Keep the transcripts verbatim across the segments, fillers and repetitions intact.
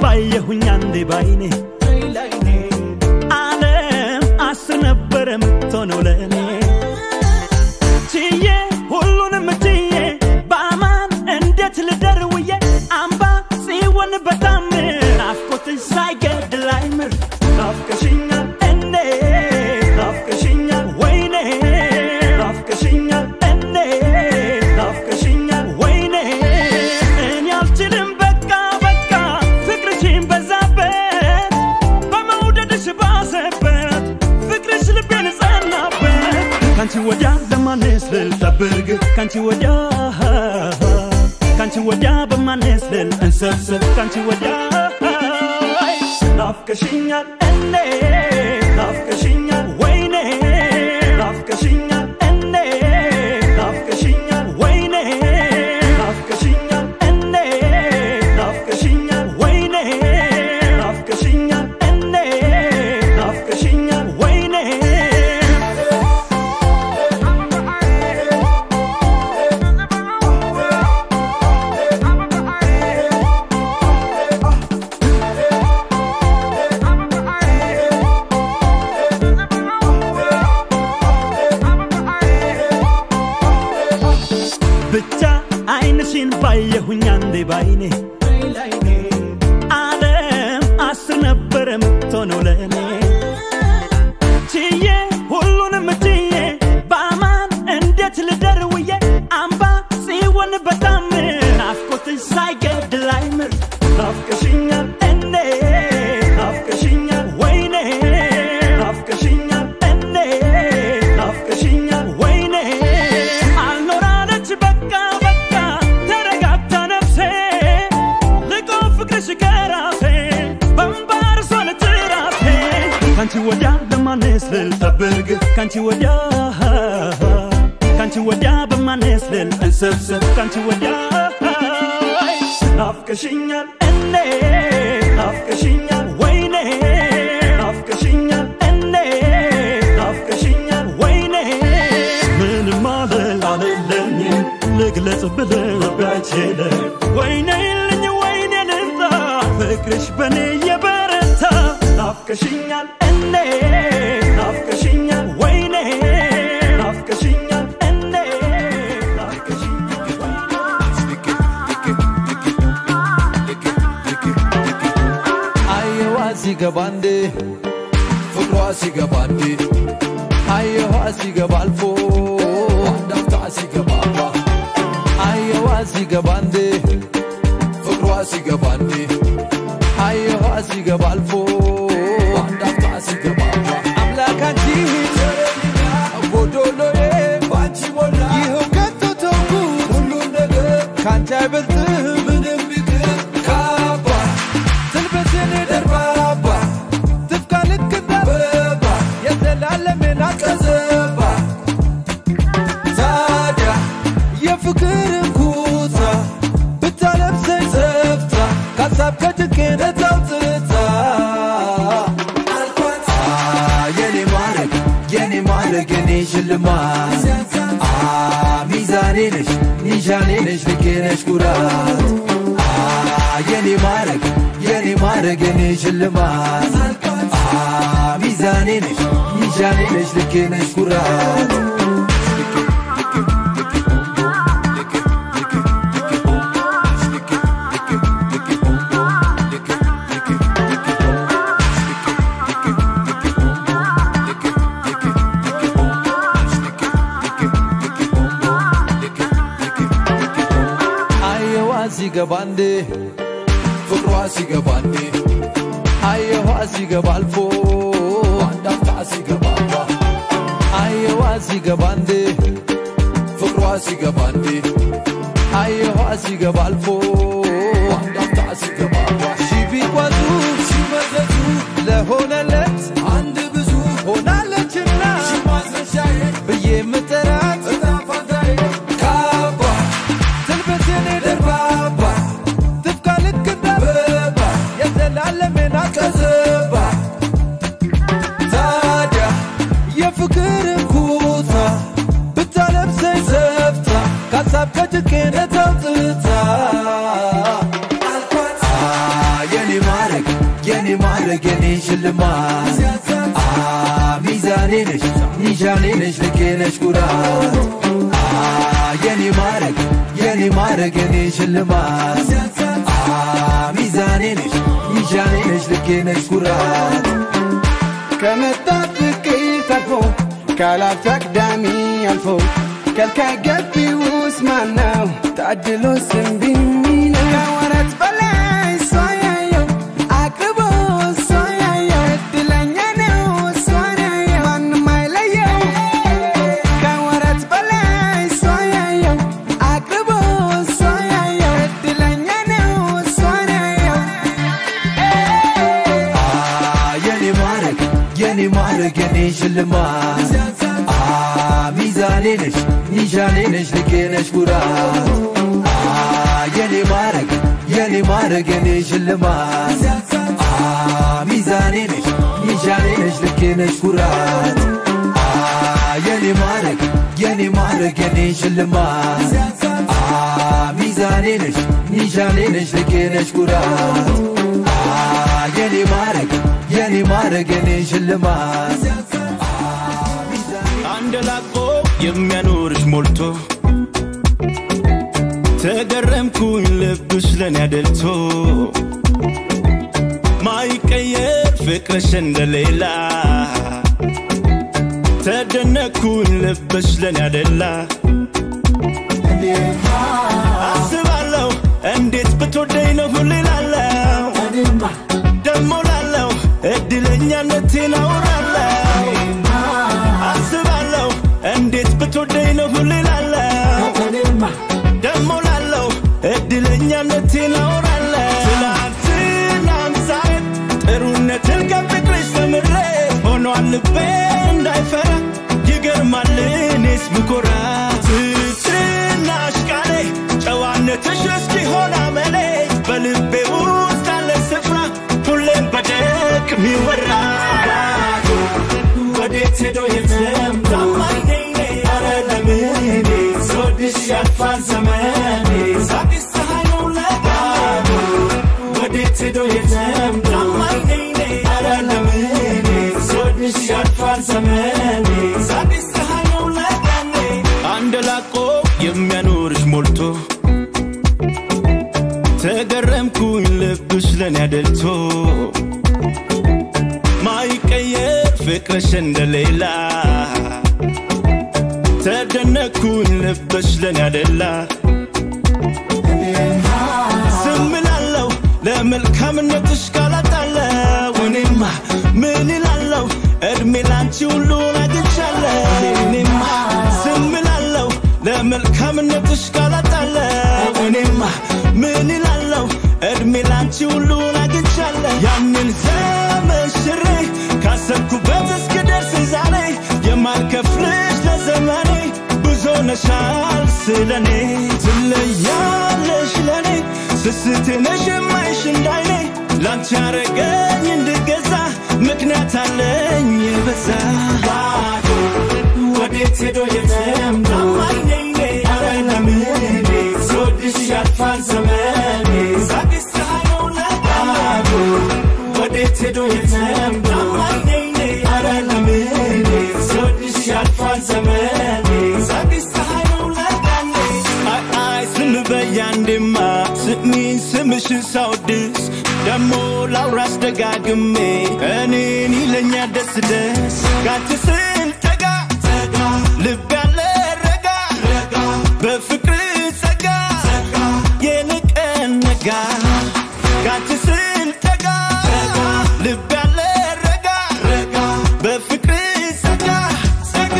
ባየሁኝ አንዴ ባይኔ ዓለም አስነበረ ምትሆነው ለኔ ችዬ ሁሉንም ችዬ በአማን እንዴት ልደርውዬ አምባ ሲሆን በታምር ናፍቆትሽ ሳይገድል አይምር ናፍቀሽኛል እኔ ናፍቀሽኛል ወይኔ ናፍቀሽኛል እኔ ናፍቀሽኛል ወይኔ እኔ አልችልም በቃ በቃ ፍቅርሽን በዛበት በመውደድሽ ባሰበት ፍቅርሽ ልቤን ጸናበት ካንቺ ወዲያ ለማንስ ልጠብቅ ካንቺ ወዲያ ካንቺ ወዲያ በማንስ ልንሰብሰብ ካንቺ ወዲያ ናፍቀሽኛል እኔ ናፍቀሽኛል ወይኔ ናፍቀሽኛል እኔ ናፍቀሽኛል ወይኔ ናፍቀሽኛል እኔ ናፍቀሽኛል ወይኔ ናፍቀሽኛል እኔ ናፍቀሽኛል ወይኔ ብቻ አይንሽን ባየሁኝ አንዴ ባይኔ ዓለም አስነበረ ምትሆነው ለኔ ችዬ ሁሉንም ችዬ በአማን እንዴት ልደርውዬ አምባ ሲሆን በታምር ናፍቆትሽ ሳይገድል አይምር ናፍቀሽኛል እኔ ናፍቀሽኛል ወይኔ ናፍቀሽኛል እኔ ናፍቀሽኛል ወይኔ አልኖራለች በቃ በቃ ተረጋግታ ነፍሴ ልቆም ፍቅርሽ ከራሴ በንባር ሶነት ራሴ ካንቺ ወዲያ ለማንስ ልጠብቅ ካንቺ ወዲያ ካንቺ ወዲያ በማንስ ልንሰብሰብ ካንቺ ወዲያ ናፍቀሽኛል እኔ ናፍቀሽኛል ወይኔ ናፍቀሽኛል እኔ ናፍቀሽኛል ወይኔ ምንም አልልኝ ልግለጽ ብልህ ባይችልም ወይኔ ልኝ ወይኔ ልምጣ ፍቅርሽ በኔ የበረታ ናፍቀሽኛል እኔ ናፍቀሽኛል ወይኔ ናፍቀሽኛል እኔ ናፍቀሽኛል አየዋ ሲገባንዴ ፍቅሯ ሲገባንዴ አየዋ ሲገባ አልፎ አንዳፍታ ሲገባባ አየዋ ሲገባንዴ ፍቅሯ ሲገባንዴ አየዋ ሲገባ አልፎ አንዳፍታ ሲገባባ አምላክ አንቺ ጎዶሎዬ ባንቺ ሞላ ይኸው ከቶ ተውኩት ሁሉም ነገር ካንቺ አይበልጥም ምንም ቢቅር ካባ ትልበሴን ደርባባ ትፍካ ልክ እንዳበባ የዘላለሜን አቀዘባ ታዲያ የፍቅርን ኩታ ብታለብሰኝ ዘፍታ ካሳብ ከጭቄን ታውጥታ የኔ ማረግ የኔ ማረግ የኔ ሽልማት ሚዛኔ ነሽ ኒሻኔ ነሽ ልኬ ነሽ ኩራት የኔ ማረግ የኔ ማረግ የኔ ሽልማት ሚዛኔ ነሽ ኒሻኔ ነሽ ልኬ ነሽ ኩራት ሲገባንዴ ፍቅሯ ሲገባንዴ አየዋ ሲገባ አልፎ አንዳፍታ ሲገባባ አየዋ ሲገባንዴ ፍቅሯ ሲገባንዴ አየዋ ሲገባ አልፎ አንዳፍታ ሲገባባ ሺቢጓዙ ሲመዘዙ ለሆነለት አንድ ብዙ ሆናለችና ሽማዝነሻዬ ብዬ ምጠራት እጣፋታዬ ካባ ትልበሴኔ ደርባባ ትፍካ ልክ እንዳበባ የዘላለሜን አቀዘባ ታዲያ የፍቅርን ኩታ ብታለብሰኝ ዘፍታ ካሳብ ከጭቄን ታውጥታ የኔ ማረገኔ ሽልማት ሚዛኔ ነሽ ኒሻኔ ነሽ ልኬ ነሽ ኩራት የኔ ማረግ የኔ ማረገኔ ሽልማት ሚዛኔ ነሽ ኒሻኔ ነሽ ልኬ ነሽ ኩራት ከመጣፍቅ ተርፎ ካላፍ አቅዳሚ አልፎ ከልካይ ገቢ ውስማናው ታድሎ ስንቢኒ ከወረት በላይ ሶያየው አቅርቦ ሶያየው እድለኛ ነው ሶያየው ማንም አይለየው ከወረት በላይ ሶያየው አቅርቦ ሶያየው እድለኛ ነው ሶያየው የኔ ማረግ የኔ ማረግ የኔ ሽልማት ሚዛኔ ነሽ ኒሻኔ ነሽ ልኬ ነሽ ኩራት የኔ ማረግ የኔ ማረግ የኔ ሽልማት ሚዛኔ ነሽ ኒሻኔ ነሽ ልኬ ነሽ ኩራት የኔ ማረግ የኔ ማረግ የኔ ሽልማት ሚዛኔ ነሽ ኒሻኔ ነሽ ልኬ ነሽ ኩራት የኔ ማረግ የኔ ማረግ የኔ ሽልማት አንደላቆ የሚያኖርሽ ሞልቶ ተገረምኩኝ ልብሽ ለኔ አደልቶ ማይቀየር ፍቅርሽ እንደሌላ ተደነኩኝ ልብሽ ለኔ አደላ አስባለሁ እንዴት ብትወደኝ ነው ሁሌ ላለው ደሞ ላለው እድለኛነቴን አወራለሁ አስባለሁ እንዴት ብትወደኝ ነው ሁሌ ላለው ደሞ ላለው እድለኛነቴን አወራለሁ ትላንትናም ዛሬም ጥሩነትን ከፍቅርሽ ተምሬ ሆኗል ልቤ እንዳይፈራ ይገርማል እኔስ ብኮራ ትትናሽ ቃሌ ጨዋነትሽ እስኪሆን አመሌ በልቤ ውስጥ አለ ስፍራ ሁሌም በደቅ ሚወራ ወዴት ሄዶ የለም ታማኝ ነኝ ኧረ ለምኔ ስወድሽ ያልፋል ዘመኔ ሳቅሽ ፀሐይ ነው ለቀኔ ወዴት ሄዶ የለም ታማኝ ነኝ ኧረ ለምኔ ስወድሽ ያልፋል ዘመኔ ሳቅሽ ፀሐይ ነው ለቀኔ አንደላቆ የሚያኖርሽ ሞልቶ ተገረምኩኝ ልብሽ ለኔ አደልቶ ማይቀየር ፍቅርሽ እንደሌላ ተደነኩኝ ልብሽ ለኔ አደላ ስምላለው ለመልካምነትሽ ቃላታለው እኔማ ምን ይላለው እድሜ ላንቺ ሁሉን አግኝቻለሁ እኔማ ስምላለው ለመልካምነትሽ ቃላታለው እኔማ ምን ይላለው እድሜ ላንቺ ሁሉን አግኝቻለሁ ያንን ዘመን ሽሬ ካሰብኩበት እስክደርስ ዛሬ የማልከፍልሽ ለዘመኔ ብዙ ነሻል ስለኔ ትለያለሽ ለኔ ስስቴ ነሽ የማይሽ እንዳይኔ ላንቺ ያረገኝ እንድገዛ ምክንያት አለኝ የበዛ ወዴት ሄዶ የለም ታማኝ ነኝ ኧረ ለምኔ ስወድሽ ያልፋል ዘመኔ ሳቅሽ ፀሐይ ነው ለቀኔ ወዴት ሄዶ የለም ታማኝ ነኝ ኧረ ለምኔ ስወድሽ ያልፋል ዘመኔ ሳቅሽ ፀሐይ ነው ለቀኔ አይ አይ ስም በይ አንዴማ ስሚኝ ስምሽን ሳወድስ ደሞ ላውራሽ ደጋግሜ እኔን ይለኛል ደስ ደስ ካንቺ ስል ጠጋ ጠጋ ልብ ያለ ረጋ ረጋ በፍቅር ጸጋ ጸጋ የንቀን ነጋ ካንቺ ስል ጠጋ ጠጋ ልብ ያለ ረጋ ረጋ በፍቅር ጸጋ ጸጋ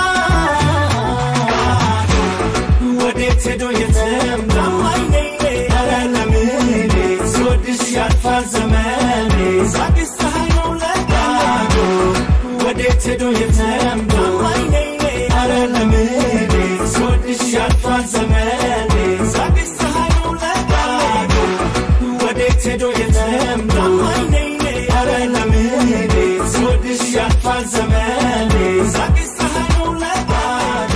ወዴት ሄዶ የለም ታማኝ ነኝ ኧረ ለምኔ ስወድሽ ያልፋል ዘመኔ ሳቅሽ ፀሐይ ነው ለቀኔ ወዴት ሄዶ የለም ታማኝ ነኝ ኧረ ለምኔ ስወድሽ ያልፋል ዘመኔ ሳቅሽ ፀሐይ ነው ለቀኔ ወዴት ሄዶ የለም ታማኝ ነኝ ኧረ ለምኔ ስወድሽ ያልፋል ዘመኔ ሳቅሽ ፀሐይ ነው ለቀኔ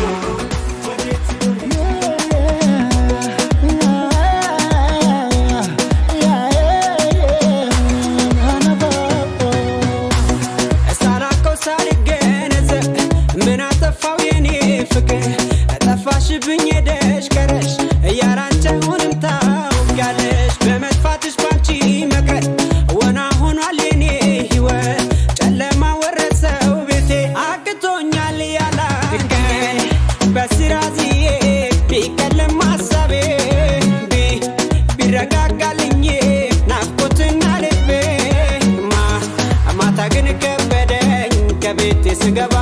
ጠፋሽብኝ ሄደሽ ቀረሽ ያራንተ ሆንም ታውቂያለሽ በመጥፋትሽ ባንቺ መቅረት ወና ሆኗል የኔ ህይወት ጨለማ ወረሰው ቤቴ አቅቶኛል ያላንተ በስራዚዬ ቢቀለም ሐሳቤ ቢረጋጋልኝ ናፍቆትና ልቤ ማታ ግን ከበደኝ ከቤቴ ስገባ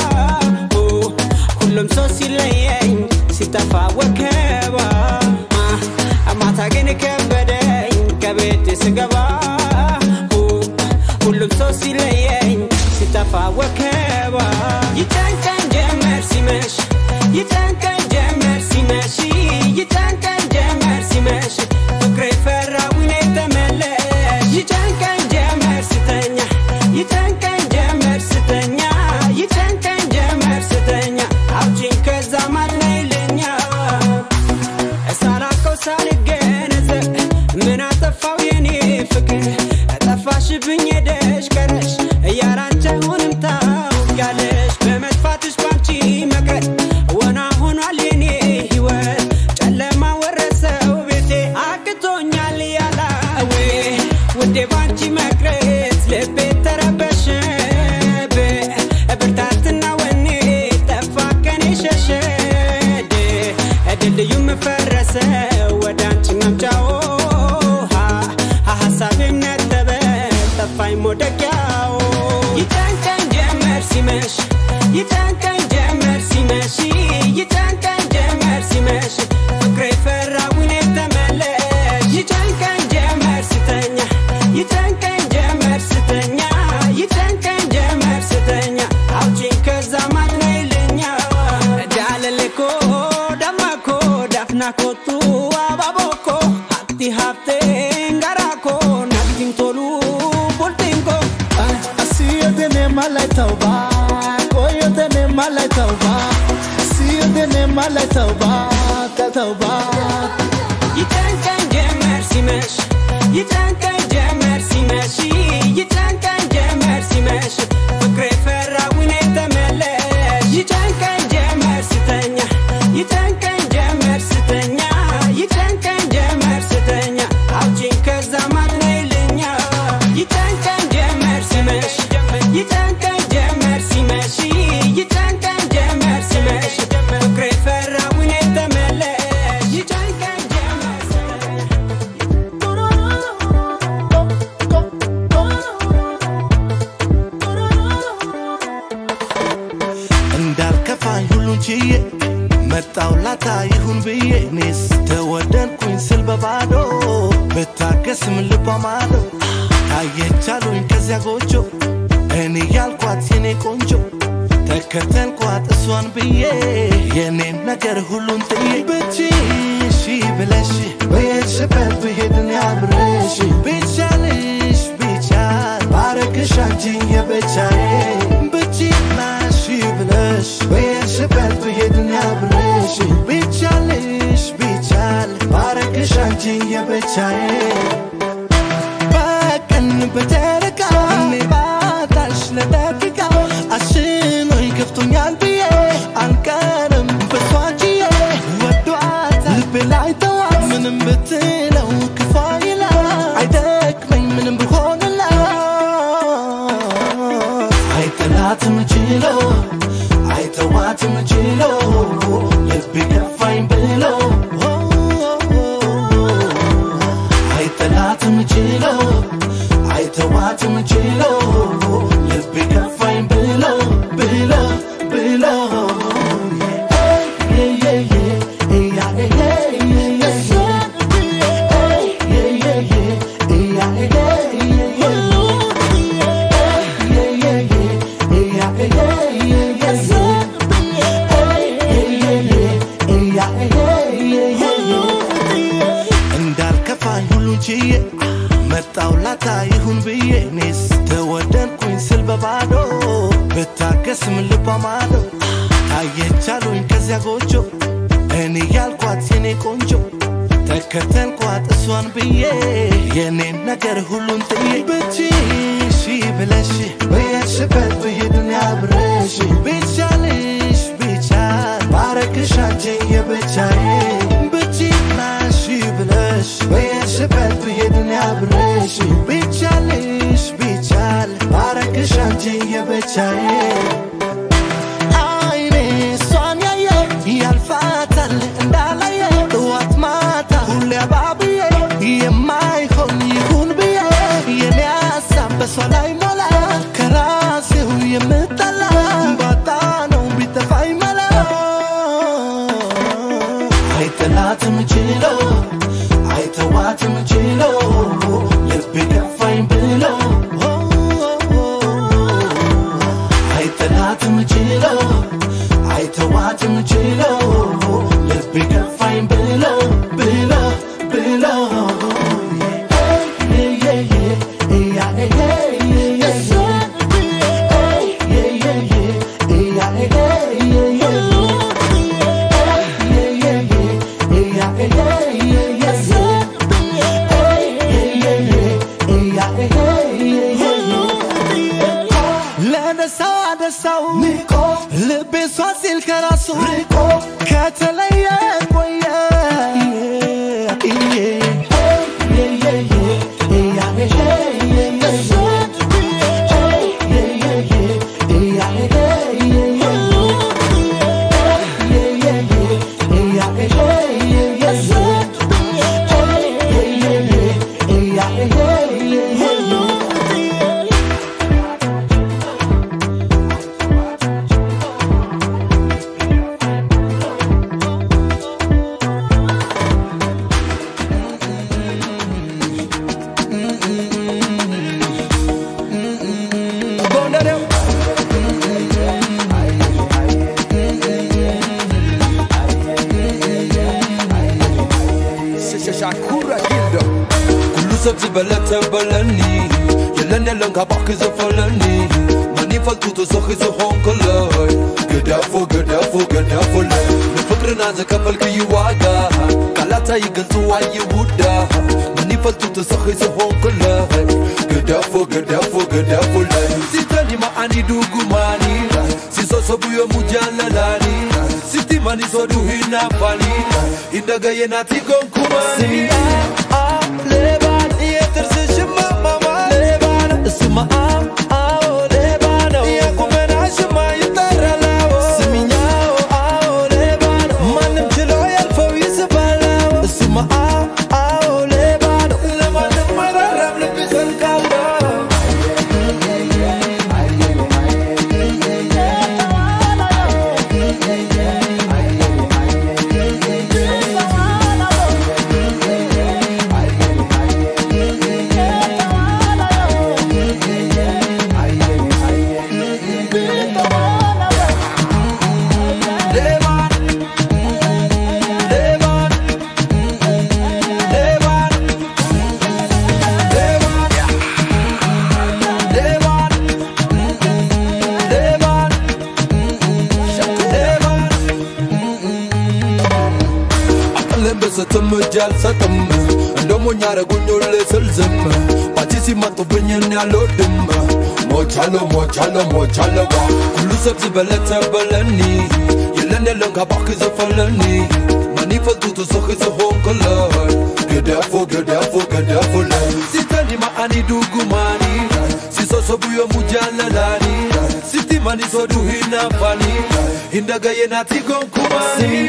ሁሉም ሰው ሲለየኝ ሲጠፋ ወከባ ማታ ግን ከበደኝ ከቤቴ ስገባ ሁሉም ሰው ሲለየኝ ሲጠፋ ወከባ ይጨንቀኝ ጀመር ሲመሽ ይጨንቀኝ ጀመር ሲመሽ ይጨንቀኝ ጀመር ሲመሽ ፍቅሬ ፈራውኝ ተመለሽ ይጨንቀኝ ጀመር ስተኛ ይጨንቀኝ ጀመር ስተኛ ይጨንቀኝ ጀመር ስተኛ አውጪኝ ከዛ ማድነይልኛ እሳላቀው ሳልገነዘብ ምን አጠፋው የኔ ፍቅር ጠፋሽብኝ ሄደሽ ቀረሽ ያራንተ ሆንም ታውቂያለሽ በመጥፋትሽ ባንቺ መቅረት ወና ሆኗል የኔ ህይወት ጨለማ ወረሰው ቤቴ አቅቶኛል ያላዌ ውዴ ባንቺ መቅረት ልቤ ተረበሸ ብርታትና ወኔ ጠፋ ከኔ ሸሸ ድልድዩም ፈረሰ ወደ አንቺ መምጫው ሐሳቤም ነጠበ ጠፋኝ መውደቂያው ይጨንቀኝ ጀመር ሲመሽ ይጨንቀኝ ጀመር ሲመሽ ይጨንቀኝ ጀመር ሲመሽ ፍቅሬ ፈራውኝ ተመለሽ ይጨንቀኝ ጀመር ስተኛ ይጨንቀኝ ጀመር ስተኛ ይጨንቀኝ ጀመር ስተኛ አውጪኝ ከዛ ማድነይልኛ ዳለልኮ ደማኮ ዳፍናኮቱ አባቦኮ ሀብቲ ሀብቴን ጋራኮ ናግቲን ቶሉ ቡልቲንኮ asiyodene malay tauba koyodene malay tauba asiyodene malay tauba tauba ይጨንቀኝ ጀመር ሲመሽ ይጨንቀኝ ጀመር ሲመሽ ይጨንቀኝ ጀመር ሲመሽ ፍቅሬ ፈራውኝ ተመለሽ ይጨንቀኝ ጀመር ስተኛ ይጨንቀኝ ጀመር ስተኛ ይጨንቀኝ ጀመር ስተኛ አውጪኝ ከዛ ማድነይልኛ ይጨንቀኝ ጀመር ሲመሽ ይጨንቀኝ ጀመር ሲመሽ ይጨንቀኝ ጀመር ሲመሽ ፍቅሬ ፈራውኝ ተመለሽ ይጨንቀኝ ጀመር እንዳልከፋኝ ሁሉን ችዬ መጣው ላታ ይሁን ብዬ እኔስ ተወደድኩኝ ስል በባዶ ብታገስም ልቧ ማዶ ታየቻሉኝ ከዚያ ጎጆ እኔ ያልኳት የኔ ቆንጆ ተከተልኳት እሷን ብዬ የኔን ነገር ሁሉን ጥዬ ብቻሽ ብለሽ በየሽበት ብሄድን ያብረሽ ብቻልሽ ብቻል ባረግሽ አንቺ የብቻዬ ብቻሽ ብለሽ በየሽበት ብሄድን ያብረሽ ብቻልሽ ብቻል ባረግሽ አንቺ የብቻዬ በቀን በጨረቃ እኔ ባጣሽ ለደቂቃ አሽኖኝ ከፍቶኛል ብዬ አልቀርም በሷችዬ ወዷት ልቤ ላይ ተዋት ምንም ብትለው ክፋ ይላል አይደክመኝ ምንም ብሆንላት አይጠላትም ችሎ አይተዋትም ችሎ ልቤ ከፋኝ ብሎ አይጠላትም ችሎ አይተዋትም ችሎ ልቤ ከፋኝ ብሎ ብሎ ብሎ እንዳልከፋኝ ሁሉን ችዬ መጣው ላታ ይሁን ብዬ እኔስ ተወደድኩኝ ስል በባዶ ብታገስም ልቧ ማዶ ታየቻሉኝ ከዚያ ጎጆ እኔ ያልኳት የኔ ቆንጆ ተከተልኳት እሷን ብዬ የኔን ነገር ሁሉን ጥዬ ብቻሽ ብለሽ በየሽበት ብሄድን ያብረሽ ብቻልሽ ብቻል ባረግ ባረክሽ አንቺ የብቻዬ ብቻሽ ብለሽ በየሽበት ብሄድን ያብረሽ ቢቻልሽ ቢቻል ባረክሽ አንቺ የብቻዬ አይኔ እሷን ያየ ያልፋታል እንዳላየ ጠዋት ማታ ሁሌ አባብዬ የማይሆን ይሁን ብዬ የኔ ሀሳብ በሷ ላይ ሞላ ከራሴው የምጠላ ባጣ ነው ቢጠፋኝ መላ አይጠላትም ችሎ አይተዋትም ችሎ ልቤ ከፋኝ ብሎ አይጠላትም ችሎ አይተዋትም ችሎ ልቤ ከፋኝ ብሎ ብሎ ብሎ ለነሳው ንቆ ልቤ ሷሲል ከራሱ ርቆ ከተለየ ቆየ سبزي بلت بلني يلن يلن كباك زفلني ماني فلتو تسخي زهون كلاي قدافو قدافو قدافو لي نفكرنا زكفل كي وادا كالاتا يقلتو اي ودا ماني فلتو تسخي زهون كلاي قدافو قدافو قدافو لي سيتاني ما اني دوغو ماني سيسو سبو يومو جالالاني سيتي ماني صدو هنا فاني إندا غينا تيغون كوماني اسمع آو لبانو ياكو من عشما يترلاو سميناو آو لبانو ما نمجلو يلفو يسبالاو اسمع آو لبانو لما نمررم لبس القلبو ستم جال ستم اندومو نيارغونيو لسلزم باجيسي ماتو بنين يالو دم موچالو موچالو موچالو كلو سبزي بلت بلني يلن يلن كباك زفلني ماني فلتو تسخي زهون كلاي قدافو قدافو قدافو لي سيتاني ما اني دوغو ماني سيسو سبو يومو جالالاني سيتي ماني صدو هنا فاني هندا غينا تيغون كوماني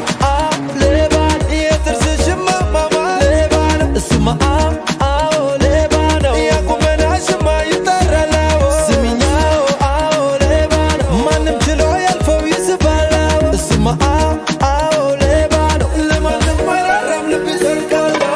اسمع آو لبانو ياكو من عشما يترلاو سميناو آو لبانو ما نمجلو يلفو يسبالاو اسمع آو لبانو لما نمررم لبس القلبو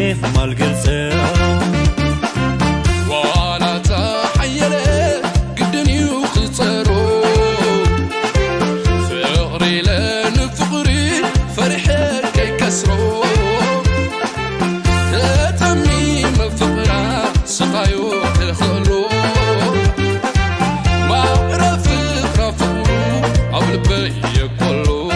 لسويف مالقلسو وانا تحيلي قدني وخسرو فقري لان فقري فرحي كي كسرو تتميم فقرا سقايو تخلو ما رفق رفقو او لبي كله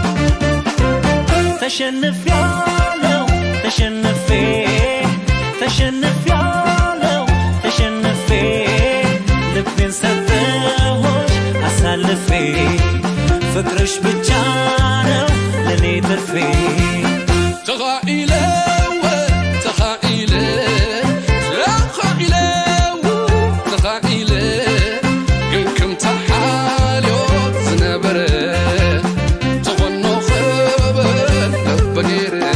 تشنف يالو تشنفي تشنف يالو تشنفي لبين سدوش أسالفي فكرش بجانو لني ترفي تغائلة تغائلة تغائلة تغائلة إنكم تحاليو زنبرة تغنو خبر نبغيرة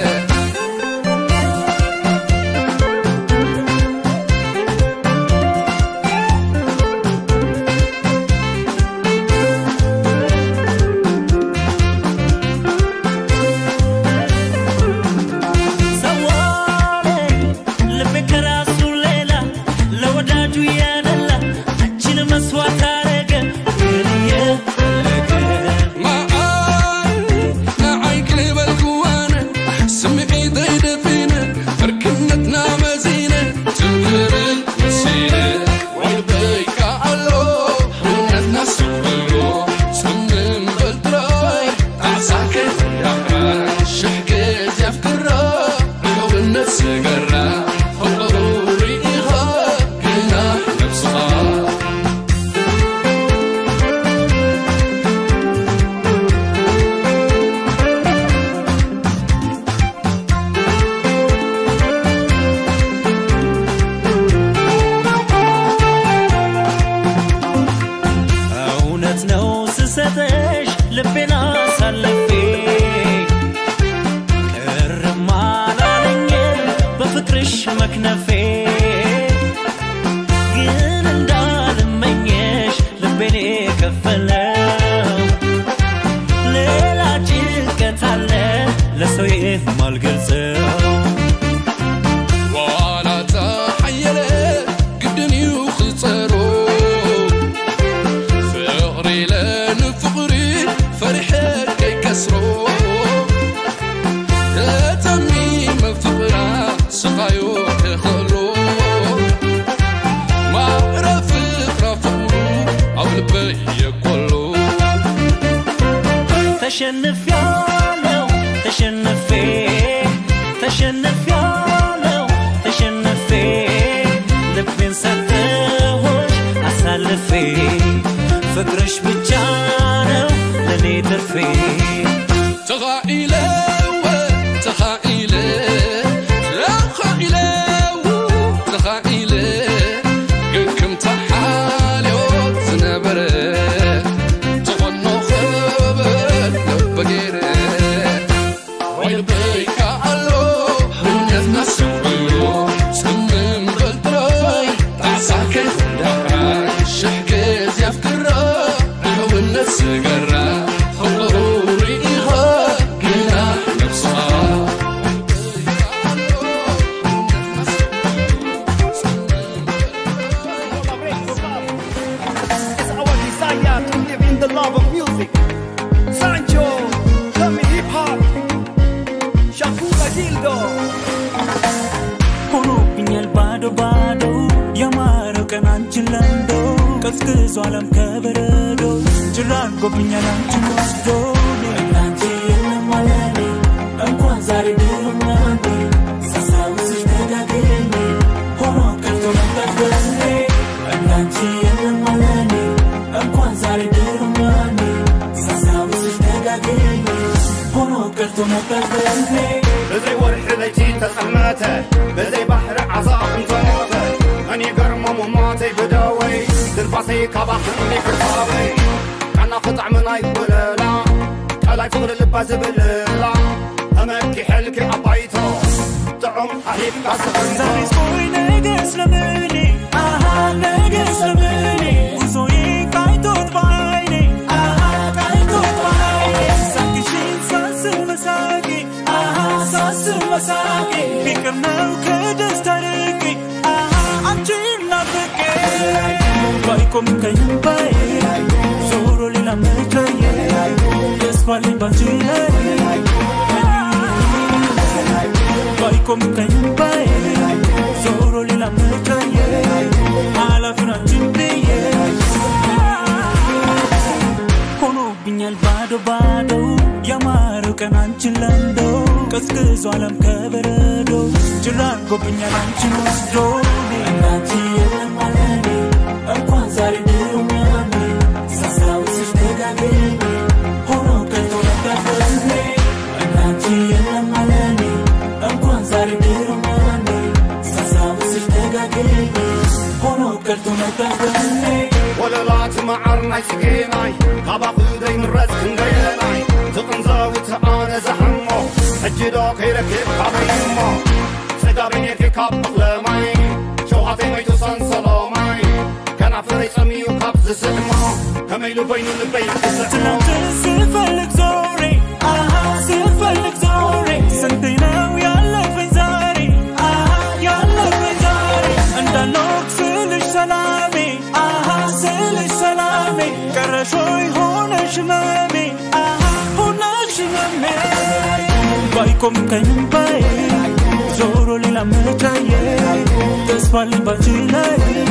لسويف مالقلسو وانا تحيلي قدني وخسرو فقري لان فقري فرحي كي كسرو تتميم فقرا سقايو تخلو ما رفق رفقو او لبي كله تشنف يالو تشنفي تشنف يالو تشنفي لبين سدوش أسالفي فكرش بجانو لني ترفي تغائلة تغائلة تغائلة تغائلة إنكم تحاليو زنبرة تغنو خبر نبغيرة كسكز عالم كبردو جران قبنيا نانجي واسدو نانجي يلمالاني انقوان زاري دلماني ساساوسش نقاقيني هونو كرتو نقاقيني نانجي يلمالاني انقوان زاري دلماني ساساوسش نقاقيني هونو كرتو نقاقيني بزي ورح ليتي تسماته بزي بحر عذاب انتماته اني قرمم وماتي بداوي تربصي كبحرني كرتابي كان قطع من اي بللا كلاي فقر اللباس بللا امكي حلكي عطيته تعم احيب كاسر زاري سكوي نقص لمني اها نقص لمني وزوي كايتو تبعيني اها كايتو تبعيني ساكي شين ساسو مساكي اها ساسو مساقي بيكرناو كدستارقي آها أنجينا بكي بايكم كيم باي زورو ليلا مجاي يسفالي باجي بايكم كيم باي زورو ليلا مجاي على فينا جنبي هونو بنيال بادو بادو يامارو كان انجلندو كسكزو عالم كبردو جران قو بنيال انجلندو اناتي يلم علاني انقوان زاري ديرو ميامي ساساو سيش دقاقيني هونو كالتو نقابلني اناتي يلم علاني انقوان زاري ديرو ميامي ساساو سيش دقاقيني هونو كالتو نقابلني ولا لا تمعرنا سقيناي قابا قودي من رزق نغيرناي تقنزاو تقانا زحمو حجدو كيركب قابيمو سقابيني في كاب بغلماي شوحاتي ميتو سنسلوماي كان عفري سميو كابز سلمو هميلو بينو لبيت تنام سيفلك زوري آها سيفلك زوري سنتيناو يالا في زاري آها يالا في زاري انت لوك سيلش سلامي آها سيلش سلامي كرشوي هونا شمامي آها هونا شمامي بايكم كيم باي زورو ليلا مجاي تسفالي باجيلاي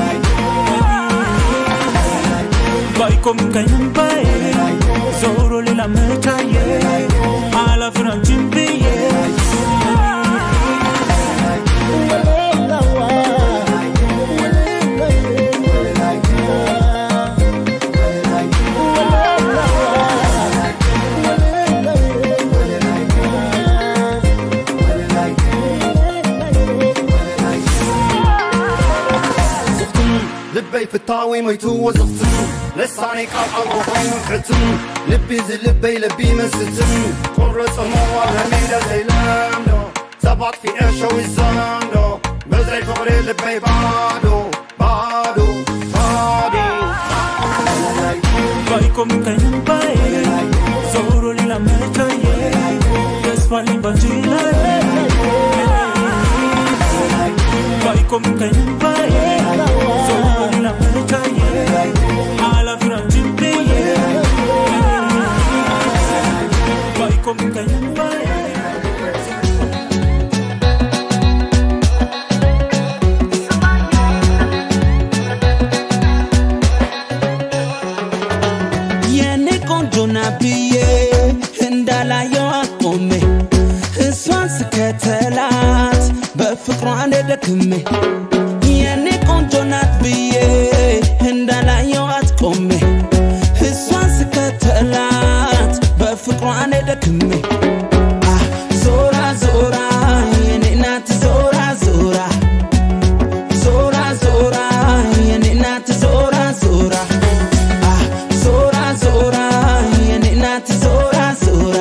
بايكم كيم باي زورو ليلا مجاي على فينا جنبي لبي في الطاوي ميتو وزغتم لساني قاطع الروحين وحتم لبي زي لبي لبي مستم قرص الموال هميلة زي لامدو زبط في قرشة وزاندو بزري فقري لبي بادو بادو بادو بايكم كيم باي زورو ليلا مجاي يسفالي باجيلاي بايكم كيم باي زورو ليلا مجاي على فينا جنبي بايكم كيم باي ياني كونجو نابيه هندالا يو أقومي እሷን ስከተላት በፍቅሯ እንደደክሜ የኔ ቆንጆ ናት ብዬ እንዳላየዋት ቆሜ እሷን ስከተላት በፍቅሯ እንደደክሜ ዞራ ዞራ የኔ ናት ዞራ ዞራ ዞራ ዞራ የኔ ናት ዞራ ዞራ ዞራ ዞራ የኔ ናት ዞራ ዞራ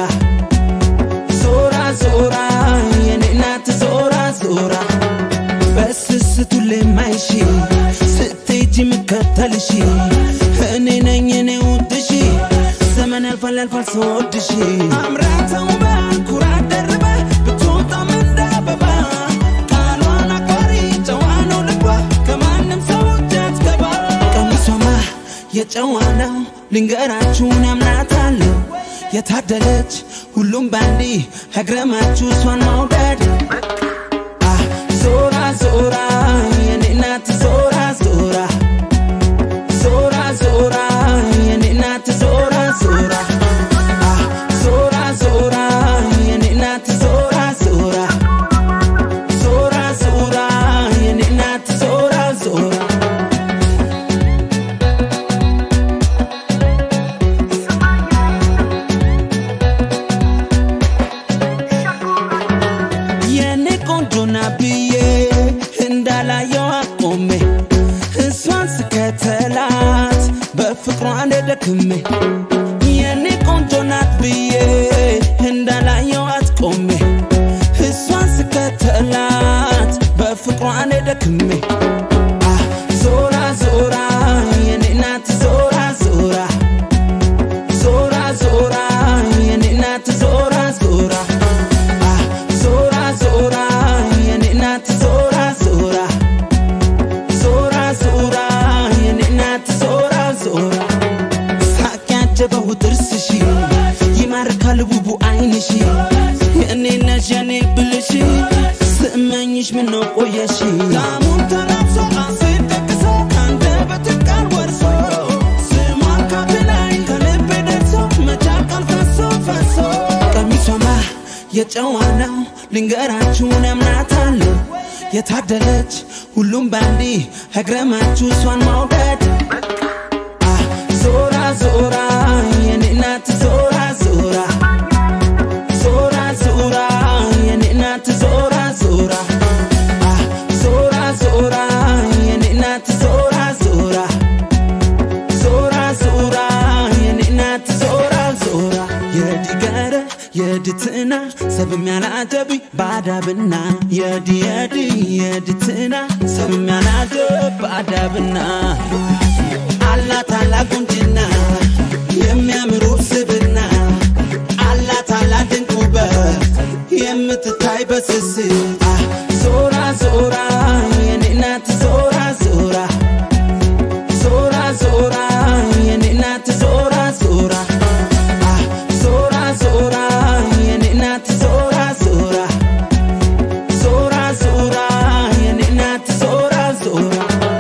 زورا يني نات زورا زورا بس ستولي مايشي ستيجي مكتلشي هني نيني ودشي زمن الفل الفل سودشي امراتا وبانكورا دربا بتوطا من داببا قالوا انا قري جوانو لبا كمان نمسوجات كبا قميصوما يجوانا لنقراتشون امناتالو يتعدلت ሁሉም ባንዲ ሀግረማችሁ እሷን መውደድ ዞራ ዞራ የኔ ናት ዞራ ዞራ ዞራ ዞራ የኔ ናት ዞራ ዞራ ዞራ ዞራ የኔ ናት ዞራ ዞራ ዞራ ዞራ የኔ ናት ዞራ ዞራ ياني ልብልሽ ስመኝሽ ምን ነው ቆየሽ ዳሙን ተራብሶ አንስደቅሶ ካንተ በትቃር ወርሶ ስሟን ካፍላይ ከልብ ደርሶ መቻቃል ፈሶ ፈሶ ቀሚሷማ የጨዋናው ልንገራችሁን ያምናታለሁ የታደለች ሁሉም ባንዲ እግረማችሁ እሷን ማውደድ ዞራ ዞራ የኔ ናት ዞራ ዞራ ዞራ ዞራ የኔ ናት ዞራ ዞራ ዞራ ዞራ የኔ ናት ዞራ ዞራ ዞራ ዞራ የኔ ናት ዞራ ዞራ የዲገረ የድትና ሰብም ያላደብ ባዳብና የዲ የዲ የድትና ሰብም ያላደብ ባዳብና አላ ታላ ቁንጅና የሚያምሩ ስብና አላ ታላ ድንቁበት የምትታይ በስስት ዞራ ዞራ የኔ ናት ዞራ ዞራ ዞራ ዞራ የኔ ናት ዞራ ዞራ ዞራ ዞራ የኔ ናት ዞራ ዞራ ዞራ ዞራ የኔ ናት ዞራ ዞራ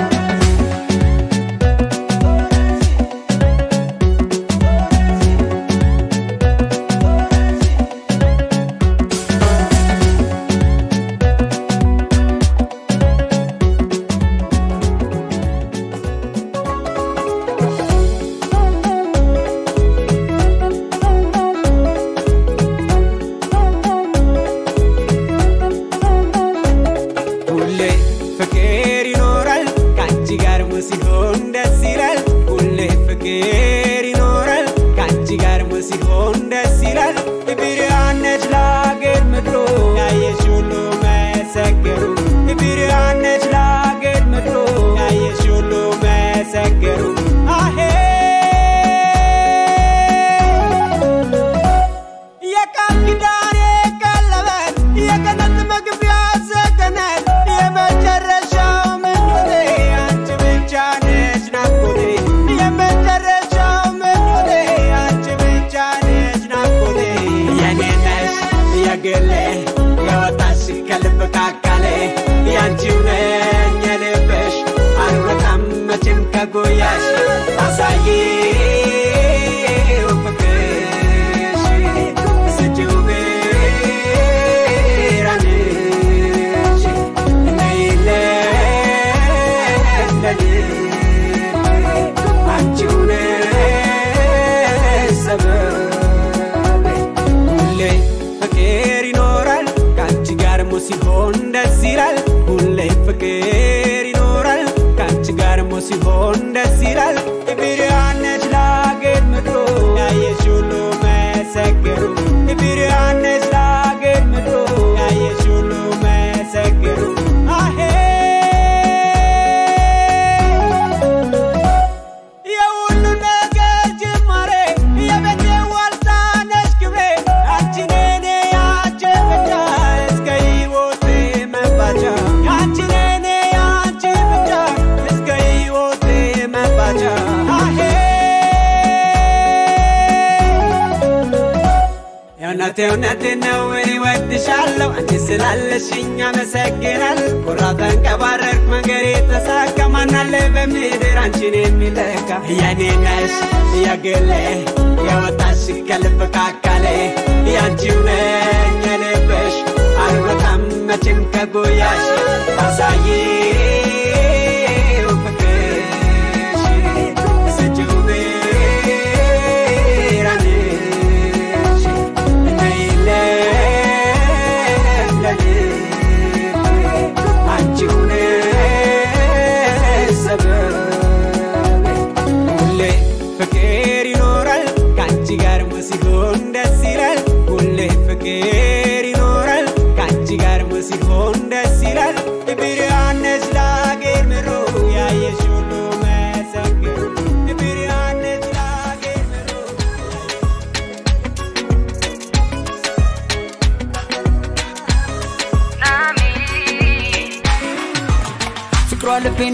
ልቤን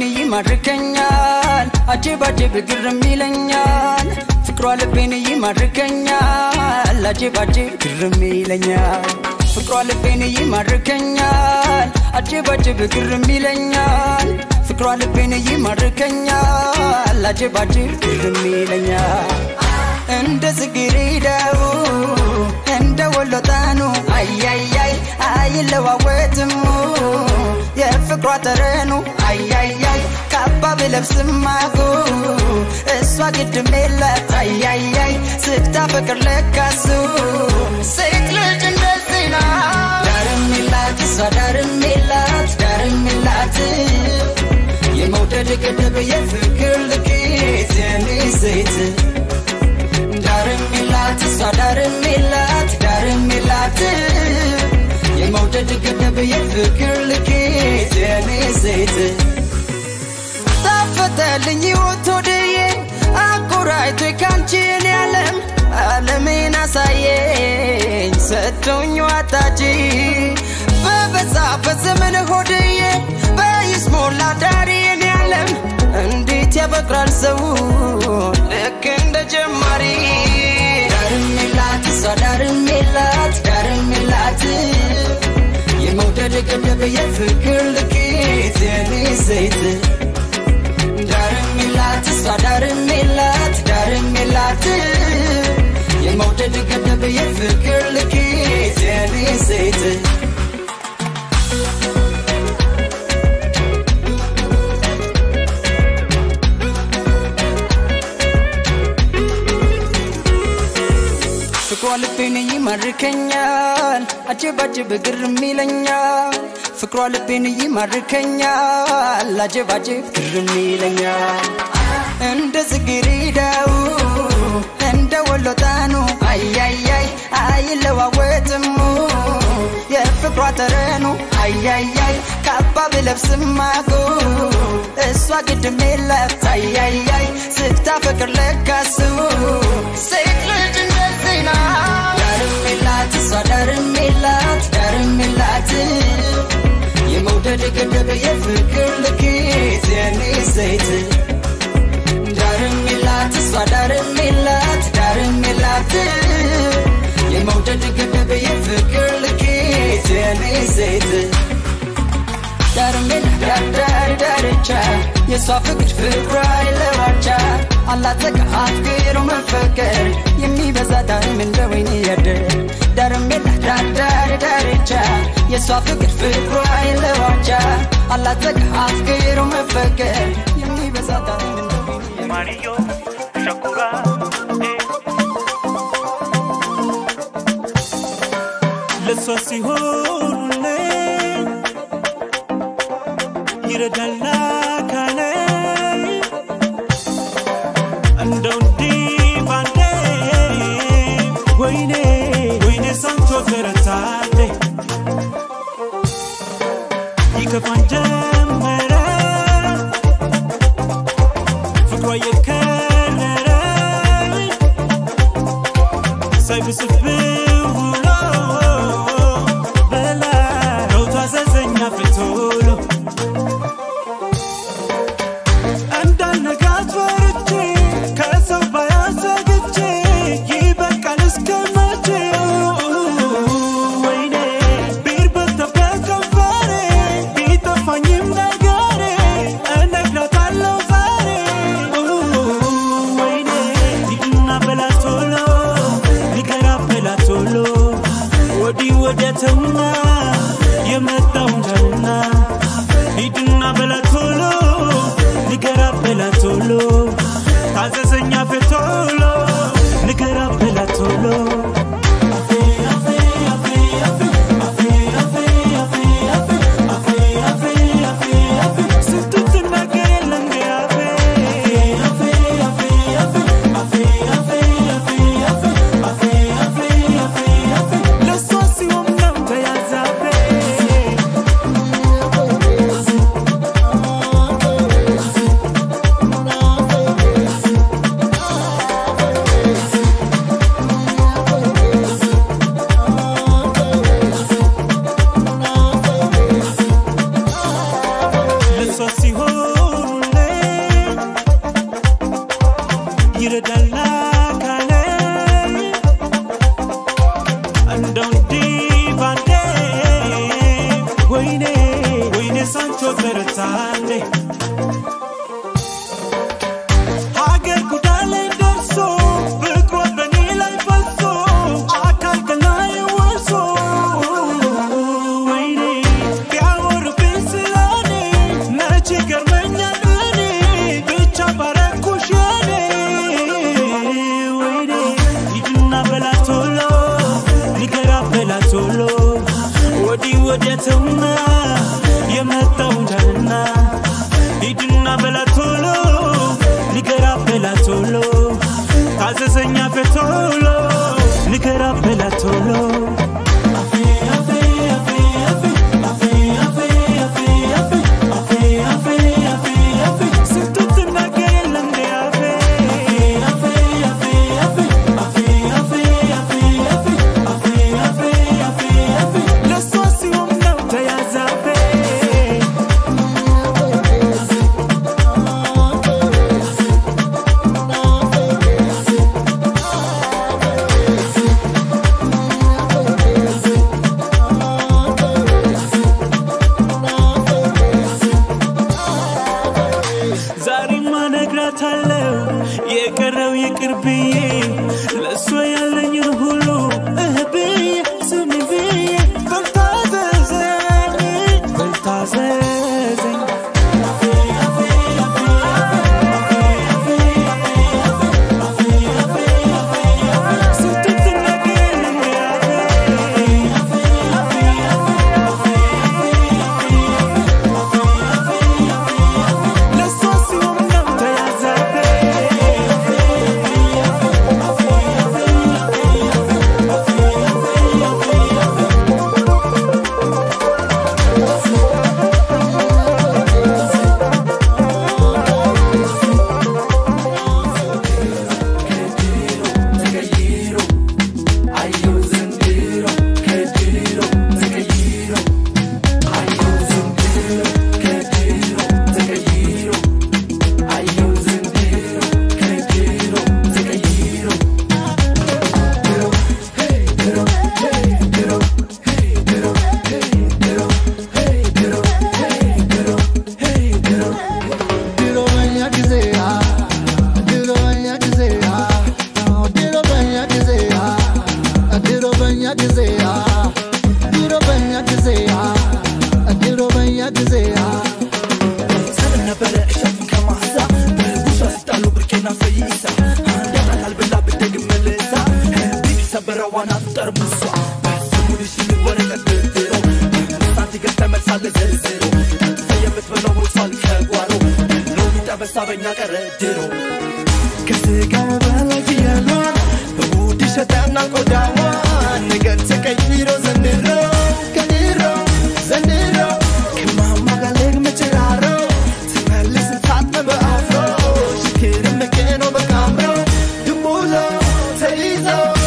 ይማርከኛል አጀብ አጀብ ግርም ይለኛል ፍቅሯ ልቤን ይማርከኛል አጀብ አጀብ ግርም ይለኛል ፍቅሯ ልቤን ይማርከኛል አጅብ አጅብ ግርም ይለኛል ፍቅሯ ልቤን ይማርከኛል አጅብ አጅብ ግርም ይለኛል እንደ ጽጌረዳው እንደ ወሎጣኑ አይ አይ አይ አይለዋወጥም የፍቅሯ ጠረኑ አይ አይ አይ ካባ ብለብስማጎ እሷ ግድም የላት አይ አይ አይ ስታፈቅር ለካሱ ሴት ልጅ እንደዚህ ናት ዳርም የላት እሷ ዳርም የላት ዳርም የላት የመውደድ ገደብ የፍቅር ልኬት የኔ ሴት ዳርም የላት እሷ ዳርም የላት ዳርም የላት የመውደድ ገደብ የፍቅር ልኬት የኔ ሴት ታፈተልኝ ሕይወት ወደዬ አቆራይቶ ካንቺን ያለም ዓለሜን አሳየኝ ሰጥቶኝ ዋጣጂ በበዛበት ዘመን ሆደዬ በይስሞላ ዳሪን ያለም እንዴት ያበቅራል ሰው ልክ እንደ ጀማሪ ዳርም የላት እሷ ዳርም የላት ዳርም የላት የመውደድ ገደብ የፍቅር ልኬት የኔ ሴት ዳርም የላት እሷ ዳርም የላት ዳርም የላት የመውደድ ገደብ የፍቅር ልኬት የኔ ሴት ፍቅሯ ልቤን ይማርከኛል አጅብ አጅብ ግርም ይለኛል ፍቅሯ ልቤን ይማርከኛል አጅብ አጅብ ግርም ይለኛል እንደ ጽጌረዳው እንደ ወሎጣኑ አይ አይ አይ አይለዋወጥም የፍቅሯ ጠረኑ አይ አይ አይ ካባ ብለብስማጎ እሷ ግድም የላት አይ አይ አይ ስታፈቅር ለካሱ ሴት ልጅ እንደዚህ ናት ዳርም የላት እሷ ዳርም የላት ዳርም የላት የመውደድ ገደብ የፍቅር ልኬት የኔ ሴት ዳርም የላት እሷ ዳርም የላት ዳርም የላት የመውደድ ገደብ የፍቅር ልኬት የኔ ሴት ዳርም የላት ዳር ዳርቻ የሷ ፍቅር ፍቅሯ አይለዋቻ አላተካ አፍቅሮ መፈቀር የሚበዛ ዳርም እንደ ወይኔ ያደር ዳርም የላት ዳር ዳርቻ የሷ ፍቅር ፍቅሯ አይለዋቻ አላተካ አፍቅሮ መፈቀር የሚበዛ ዳርም እንደ ወይኔ ያደር Mario Shakura ለሷ ሲሆን ይረዳላ ካለ እንደው ዲባንዴ ወይኔ ወይኔ ሳንቶ ተረታለ ይከፋን ጀመረ ፍቅሯ የከረረ ሳይብስብህ ውሎ በላ ነው ታዘዘኛ ፍቶሎ እንዳልነጋት ፈርቼ ከሰው ባያሰግቼ ይበቃል እስከመቼ ወይኔ ቢርበት ተበከንፈሬ ቢጠፋኝም በረታኔ ሀገር ጉዳይ ደርሶ ፍቅሯ በኔ ላይ ፈሶ አካል ገላይ ወሶ ወይኔ ቢያወሩብኝ ስለኔ መቼ ገርመኛል እኔ ብቻ ባረኩሽ የኔ ወይኔ ሂድና በላት ቶሎ ንገራት በላት ቶሎ ወዲህ ወዲያ ተውና የመጣው እንዳልና ሂድና በላት ቶሎ ንገራት በላት ቶሎ ታዘዘኛ በቶሎ ንገራት በላት ቶሎ አፌ አፌ አፌ አፌ አፌ አፌ አፌ አፌ አፌ አፌ አፌ ስትትናገር የለም አፌ አፌ አፌ አፌ አፌ አፌ አፌ አፌ አፌ አፌ አፌ አፌ ለሷ ሲሆን ነው ተያዘ አፌ ዛሬማ ነግራታለሁ የቀረው ይቅር ብዬ ለሷ ያለኝን ሁሉ እህ ብዬ ስሚ ብዬ በልታዘዘኝ በልታዘዘኝ ለሷ ሲሆን ነው ተያዘ ሳበኛ ቀረ ድሮ ከስጋው በላይ ፍየሏን በውድ ሸጠና ቆዳዋን ነገር ተቀይሮ ዘንድሮ ከድሮ ዘንድሮ ከማማ ጋር ደግመ ጭራሮ ትመልስ ታጥመ በአፍሮ ሽክር መቄኖ በቃምሮ ድሙሎ ተይዞ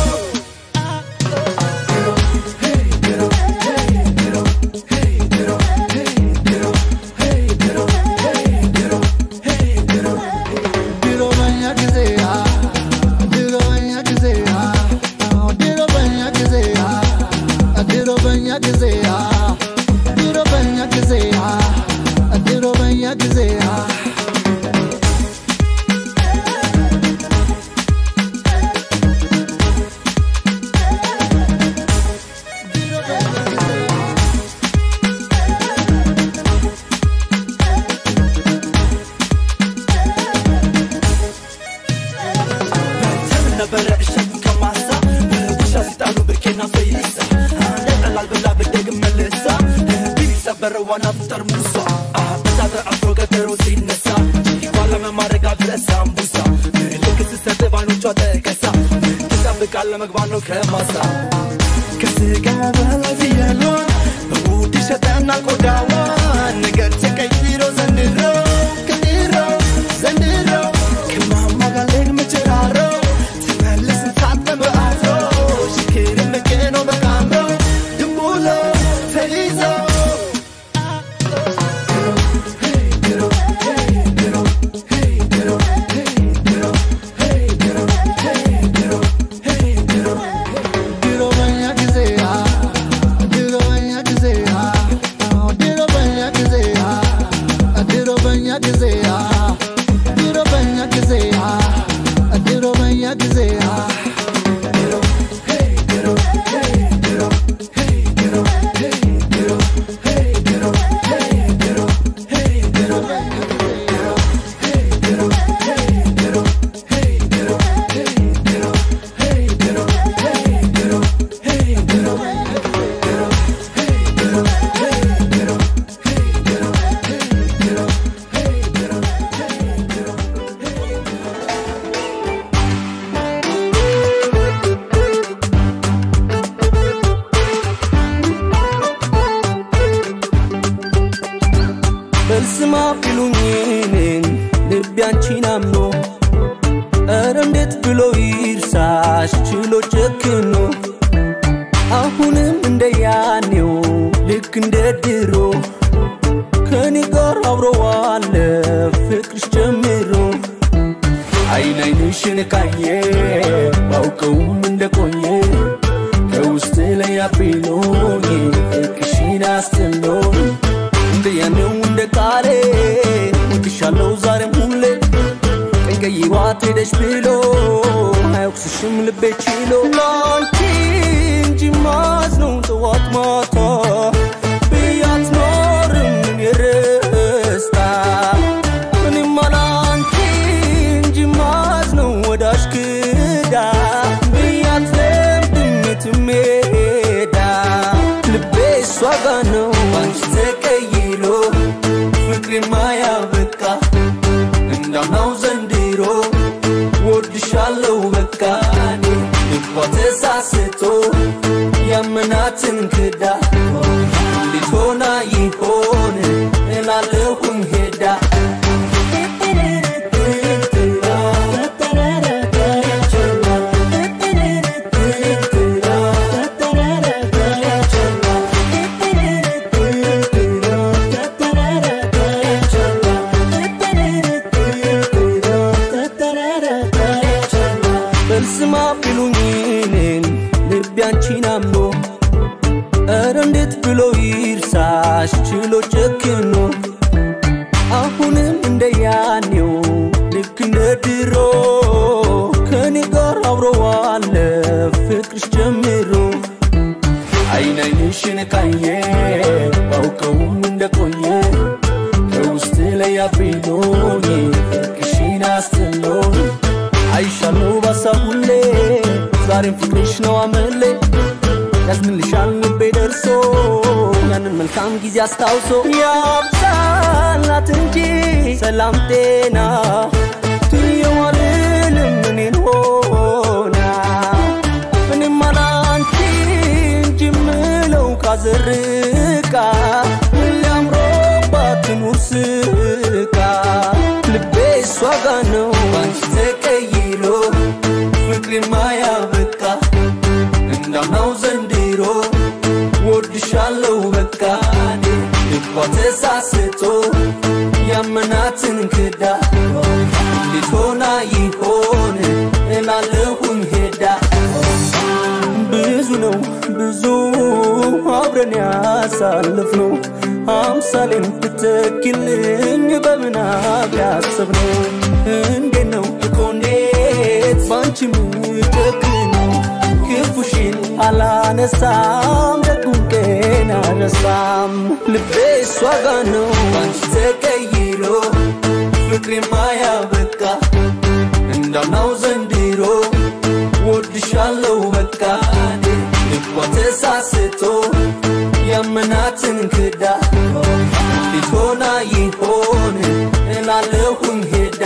وانا افطر موسى بتعطي افرو قدرو سينسا يقال ما مرقا برسام بوسا لك تستطيع بانو جوتا كسا كتابك على مقبانو كماسا كسيقا بلا فيالون بودي شتانا قداوان نقر تكيرو زندرو كديرو زندرو كما مغاليك مجرارو تملس نتعطنا بأفرو شكير مكينو بكامرو دمولو فليزو Dilo በልስማ ቢሉኝኔን ልቤ አንቺን አምኖ ኧረ እንዴት ብሎ ይርሳሽ ችሎ ጨክኖ አሁንም እንደ ያኔው ልክ እንደ ድሮ ከኔ ጋር አብሮ ዋለ ፍቅርሽ ጀምሮ አይን አይንሽን ካየ ባውቀውም እንደቆየ ከውስጥ ላይ አብሎኝ ፍቅርሽን አስተሎኝ እንደ ያኔው እንደ ቃሌ ወድሻለሁ ዛሬም ሁሌ ቀይዋት ሄደሽ ብሎ አይወቅስሽም ልቤ ችሎ ላንቺ እንጂ ማዝነው ጠዋት ማታ ብያት ኖርም የረስታ እኔማ ላንቺ እንጂ ማዝነው ወዳሽ ክዳ ብያት ለምድም ሜዳ ልቤ እሷ ጋ ነው ባንቺ ተቀይሮ ፍቅሬማ ያበቃ እንዳምናው ዘንድሮ ወድሻለሁ በቃ ልቧ ተሳስቶ ያመናትን ክዳ እንዴት ሆና ይሆን እላለሁኝ ሄዳ በልስማ ቢሉኝኔን ልቤ አንቺን አምኖ ኧረ እንዴት ብሎ ይርሳሽ ችሎ ጨክኖ አሁንም እንደ ያኔው ልክ እንደ ድሮ ከኔ ጋር አብሮ ዋለ ፍቅርሽ ጀምሮ አይን አይንሽን ካየ ባውቀውም እንደቆየ ከውስጥ ላይ አብሎኝ ፍቅርሽን አስተሎኝ አይሻለሁ ባሳሁሌ ዛሬም ፍቅርሽ ነው አመሌ ያዝንልሻል ልቤ ደርሶ ያንን መልካም ጊዜ አስታውሶ ያብዛላት እንጂ ሰላም ጤና ትየዋልልም እኔን ሆና እኔማ ላንቺ እንጂ ምለው ካዘርቃ ሊያምሮባት ትኑር ስቃ ልቤ እሷ ጋ ነው ባንቺ ተቀይሮ ፍቅሬማ ያበቃ እንዳምናው ዘንድሮ ወድሻለሁ በቃ ልቧ ተሳስቶ ያመናትን ክዳ እንዴት ሆና ይሆን እላለሁኝ ሄዳ ብዙ ነው ብዙ አብረን ያሳለፍነው አምሳሌን ብትተኪልኝ በምናብ ያሰብነው እንዴት ነው እኮ እንዴት ባንቺ ምጨክነው ክፉሽን አላነሳም ደጉን ቀን አልረሳም ልቤ እሷ ጋ ነው ባንቺ ተቀይሮ ፍቅሬማ ያበቃ እንዳምናው ዘንድሮ ወድሻለሁ በቃ ልቧ ተሳስቶ ያመናትን ክዳ እንዴት ሆና ይሆን እላለሁኝ ሄዳ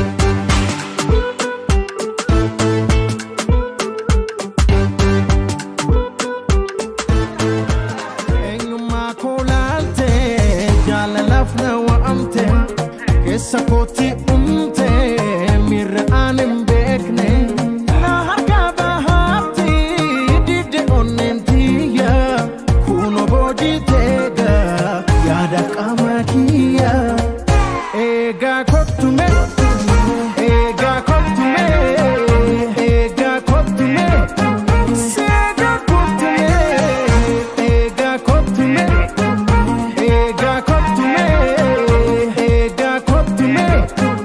Sapoti umte mir'anim bekne na harka bahati dide onentiya kuno bodi tega yada kamakia ega kotume ega kotume ega kotume sega kotume ega kotume ega kotume ega kotume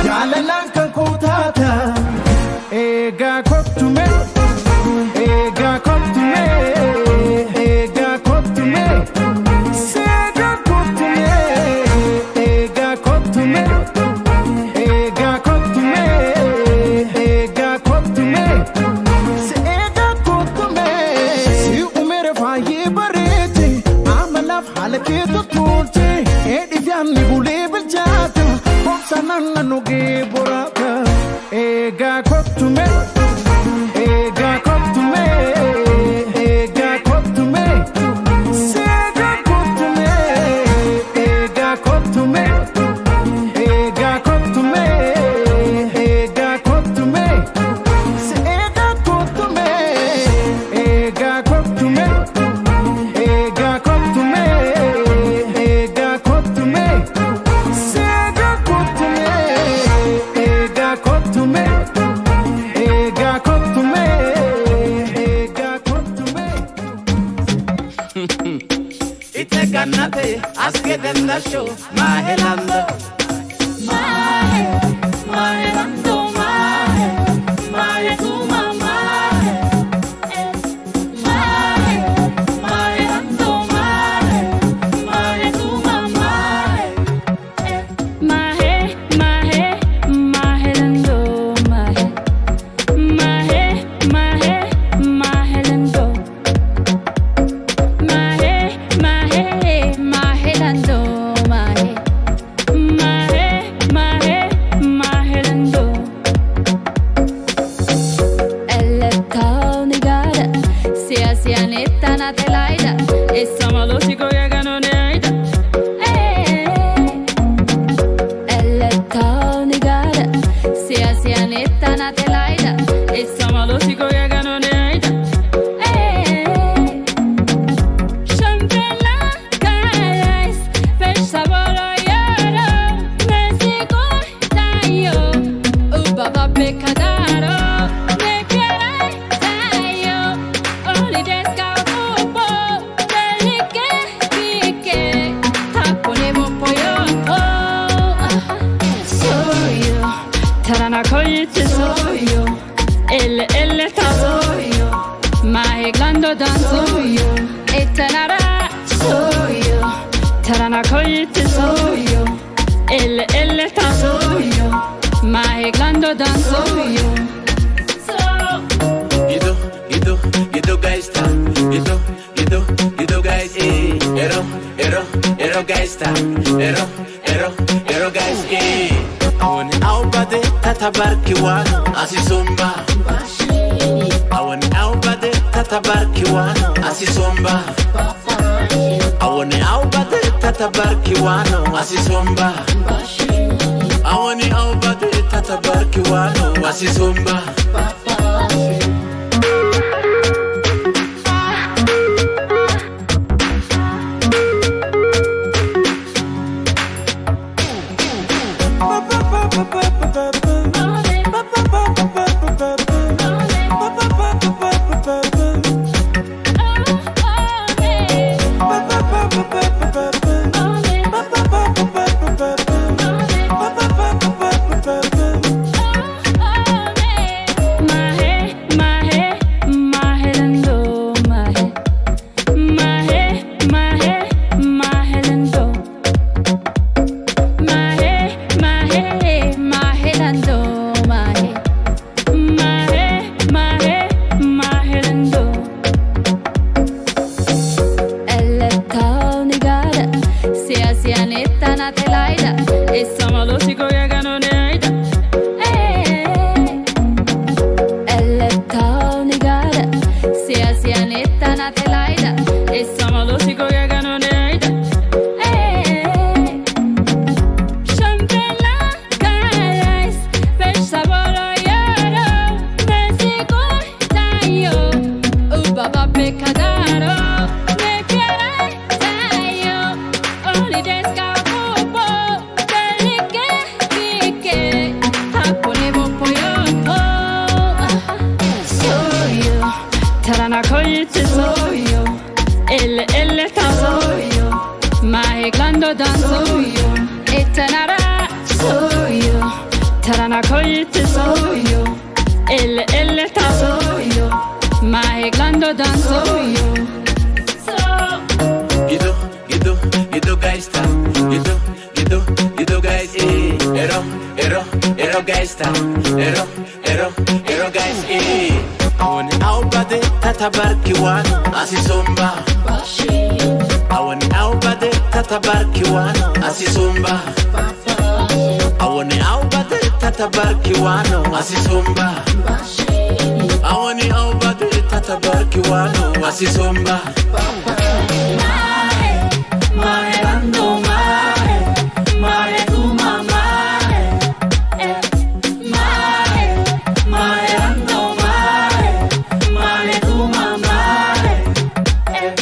jalalan kan kutata ega koptume ega koptume ega koptume sega koptume ega koptume ega koptume ega koptume sega koptume si umere faye barete amalaf halake to tulche edi fiamni bule biljata sananga nuge boraka ega koptume ega koptume ega koptume sega koptume ega koptume ega koptume ega koptume sega koptume ega koptume ega koptume ega koptume sega koptume ega koptume ega koptume ega koptume ite ganate aske dendasho mahelando mahe mahelando mahe mahe tu mama mahe mahelando mahe mahe tu mama mahe mahe mahelando mahe mahe mahe mahelando mahe mahe mahelando mahe mahe mahe mahelando elle kaunigada sia sia netta na telaida e samalo siko yaga non aida elle kaunigada sia sia netta na telaida e samalo siko yaga non aida Shambhala guys pesavolo yaro Mexico tayo ubaba pecadaro ne quieres tayo only deska upo delike pike taponemo pollo soy yo tarana koyite soy yo elle elle ta soy yo maheglando dan soy yo etanara soy yo tarana koyite soy yo elle elle ta soy yo maheglando dan soy yo Ido, Ido, Ido gaista, Ido, Ido, Ido guys, eh, ero, ero, ero gaista, ero, ero, ero guys, eh. Awani aubade tatabarki wano asisomba. Awani aubade tatabarki wano asisomba. Awani aubade tatabarki wano asisomba. Awani aubade tatabarki wano asisomba. koyiti soyo Elle elle tasoyo Maeglando danzoyo Gido, gido, gido gaista Gido, gido, gido guys eh Ero, ero, ero gaista Ero, ero, ero guys eh Awani au bade tatabarki wan asisomba Awani au bade tatabarki wan asisomba Awani au bade tatabarki wan asisomba Awani au bade tatabarki wan asisomba Mae, mae rando mae Mae tu mamae Eh, mae, mae rando mae Mae tu mamae Eh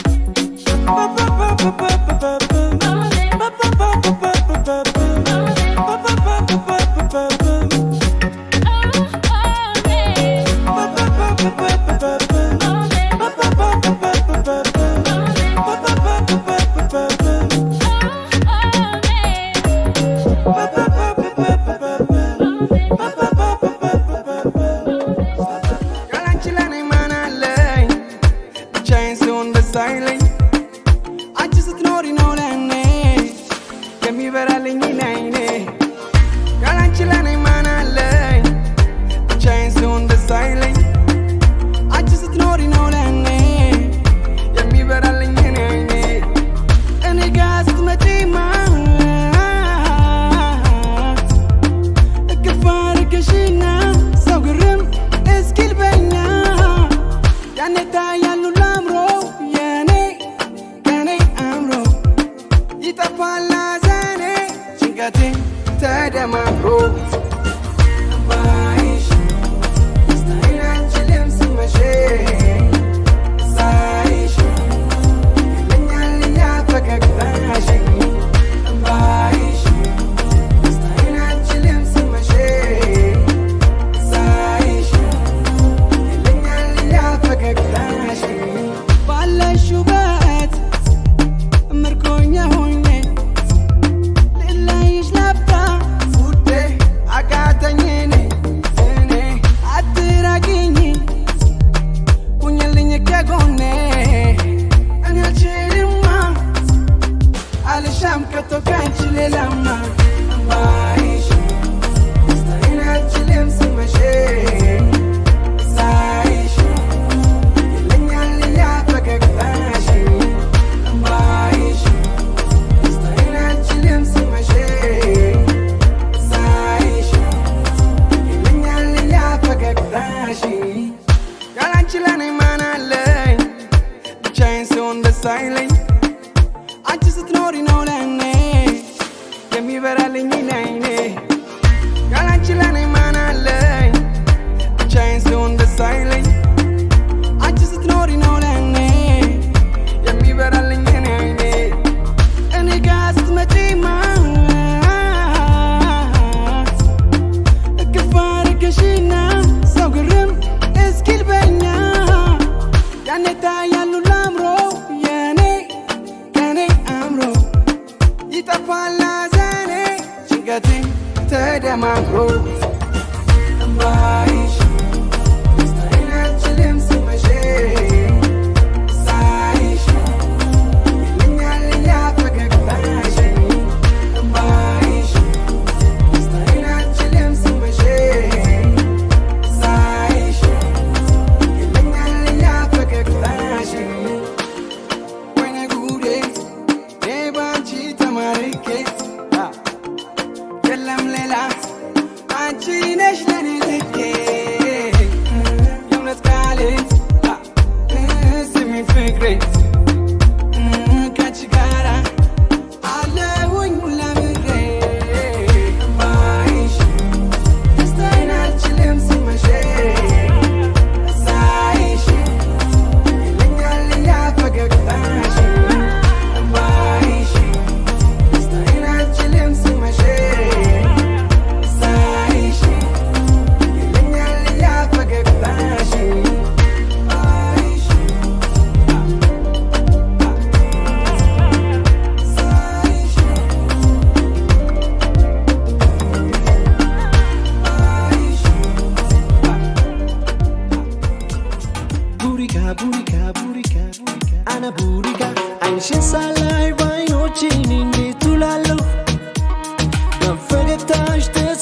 Anchi nesh lani leke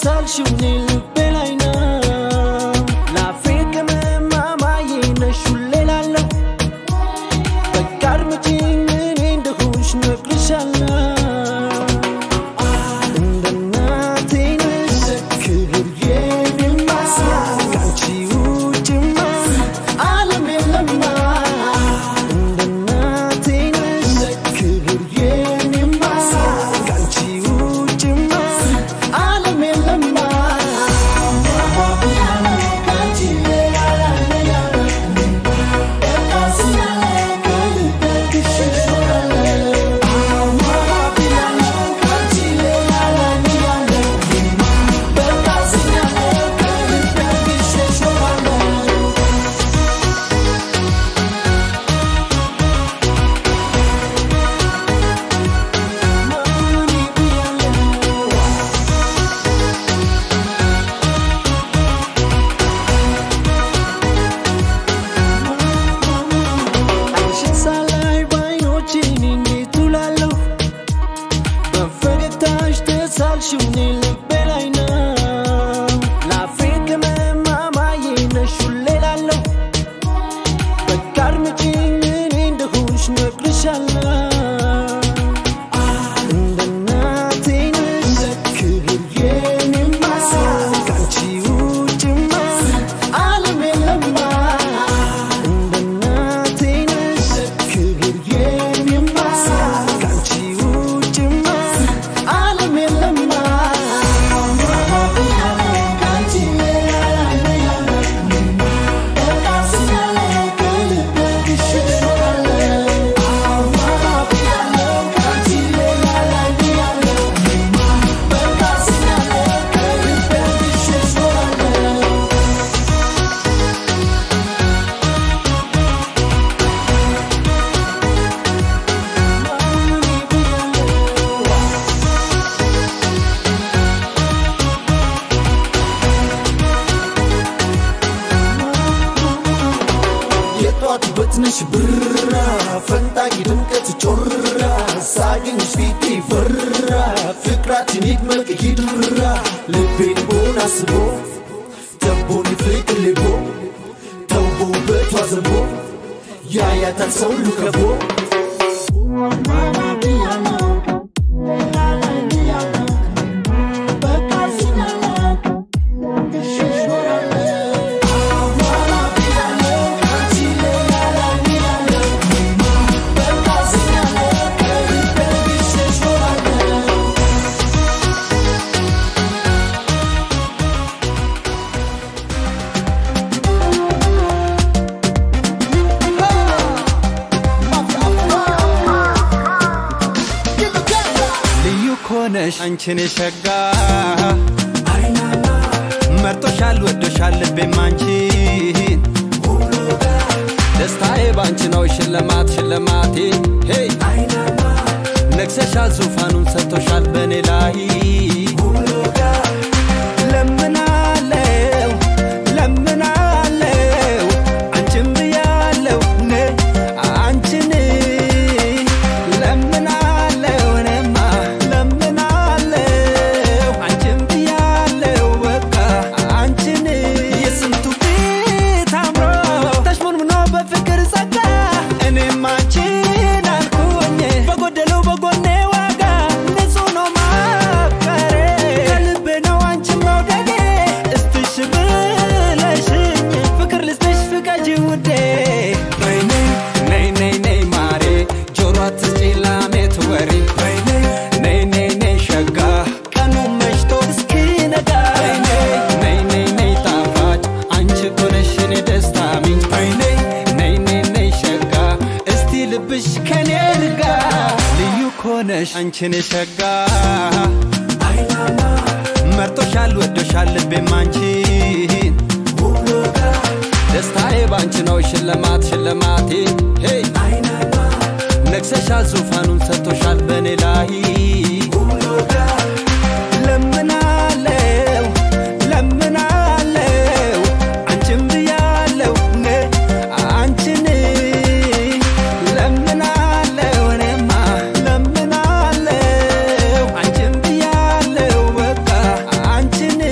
ተሳልሽውኝ ልቤ ላይ ነው ላፍሪክ መማማ የነሹሌ ላለው በቃ አድምጪኝ እኔ እንደሆንሽ ነግርሻለሁ بتنش برا فانتاقي دمكة جرا ساقن شفيتي فرا فكراتي نجمك يدرا لبين بونا سبو تبوني فيك اللي بو توبو بتوازبو يا يا تنسولو كبو አንቺን ሸጋ አይናና መርጦሻል ወዶሻል ልቤም አንቺን ሁሉጋ ደስታዬ ባንቺ ነው ሽልማት ሽልማቴ ሄይ አይናና ነግሰሻል ዙፋኑን ሰጥቶሻል በኔ ላይ ሁሉጋ ለምናለው ለምናለው አንቺን ብያለው ነ አንቺን አንቺን ሸጋ አይናና መርጦሻል ወዶሻል ልቤም አንቺን ሁሉጋ ደስታዬ ባንቺ ነው ሽልማት ሽልማቴ ሄይ አይናና ነግሰሻል ዙፋኑን ሰጥቶሻል በኔ ላይ ሁሉጋ ለምናለው ለምናለው አንቺን ብያለው ነ አንቺን አንቺን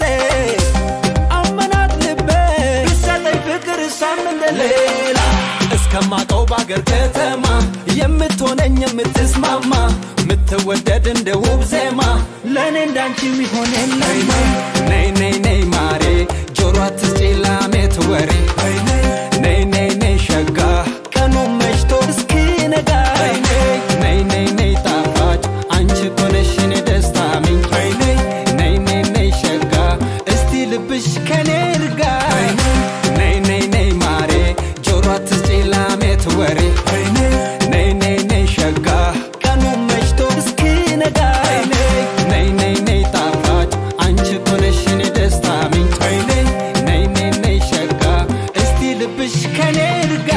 عليه أمنات لبي بساتي فكر سامن دليلا اسكما قوبا غير كتما يمتونن يمتسماما متودد اندوب زيما لن اندانكي ميهون لما ني ني ني ماري جورات تسجيلا متوري ني ني ني شقا كانوا مشتو اسكي نقا ني ني ني طافاج አንቺ ኮነሽን ደስታሚ ነይ ነይ ነይ ሸጋ እስቲ ልብሽ ከኔ ልጋ ነይ ነይ ነይ ማሬ ጆሮ አትስጪላሜ ትወሪ ነይ ነይ ነይ ሸጋ ቀኑ መሽቶ እስኪ ነጋ ነይ ነይ ነይ ጣፋጭ አንቺ ኮነሽን ደስታሚ ነይ ነይ ነይ ሸጋ እስቲ ልብሽ ከኔ ልጋ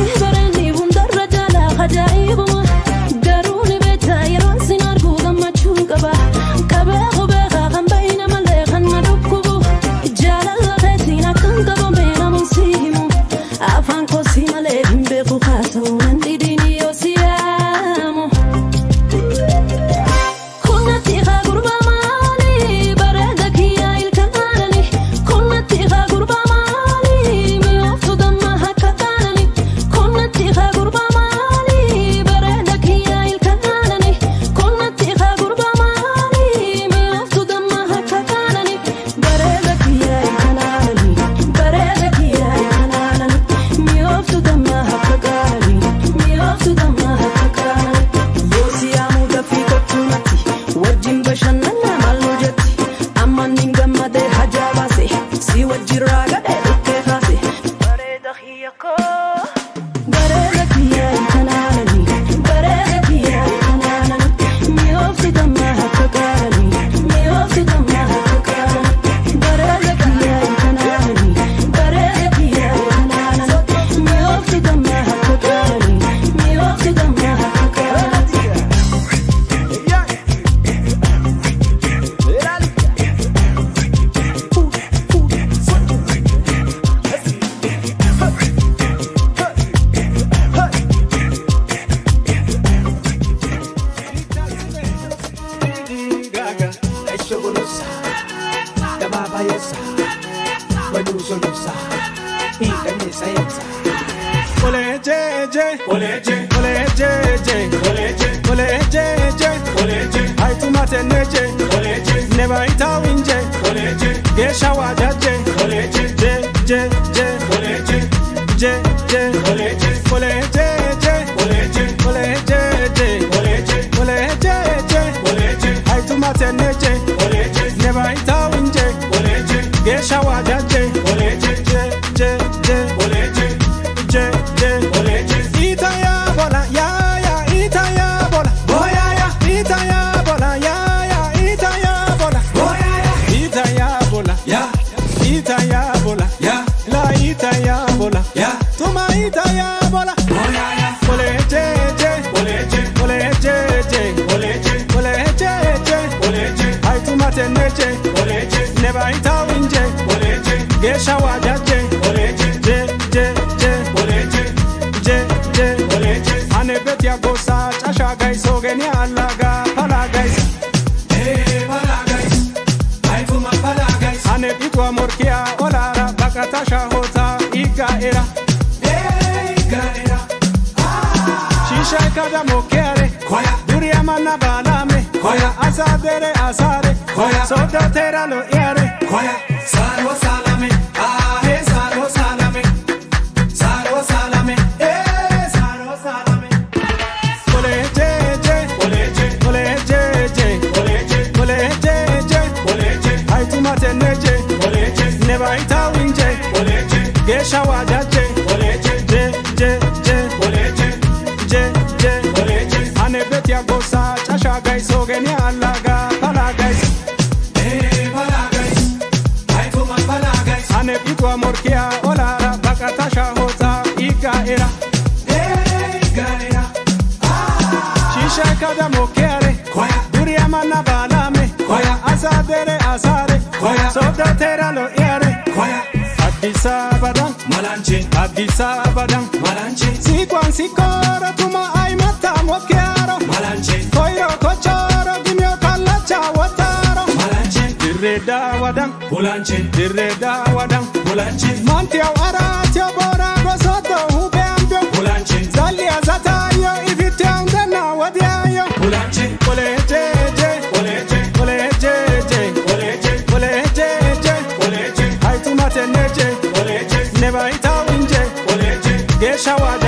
Garuni beta yeron sin argu gamachu nebaita winje gesha wajaje je je je je je je koleje je koleje je koleje je ay tumate neje nebaita winje gesha wajaje je je je je je itaya bola ya ya itaya bola boya ya itaya bola ya ya itaya bola boya ya itaya bola ya itaya bola ya la itaya bola ya tuma itaya bola boya ya koleje je koleje je koleje je ay tuma teneje nebaita winje gesha wajaje je je je ane betia gosa chasha guys ogeni alaga pala guys eh pala guys ai fuma pala guys ane bitwa morkia olara bakata shahota iga era eh iga era shisha kada mokere koya duria mana balame koya asadere asare koya soda tera lo yare koya saro salame ah he saro salame saro salame eh saro salame koleje je koleje je koleje je ay tumate neje nebaita winje gesha wajaje je je je je je ane betia gosa chasha guys ogeni alaga pala guys eh pala guys ay fuma pala guys ane bitwa morkia olara bakata shahota iga era eh iga era shisha kada mokere koya duria mana balame koya asadere asare koya soda tera lo yare koya Addis Abadan malanche Addis Abadan malanche sikwan sikora tuma ay mata mokiaro malanche koyo kochoro gimyo kalacha wataro malanche direda wadan bulanche direda wadan bulanche manti awara bora gosoto hube ambio bulanche zalia zatayo ifite undana wadiayo bulanche koleje je koleje koleje je koleje koleje je ay tumate neje nebaita winje gesha wajaje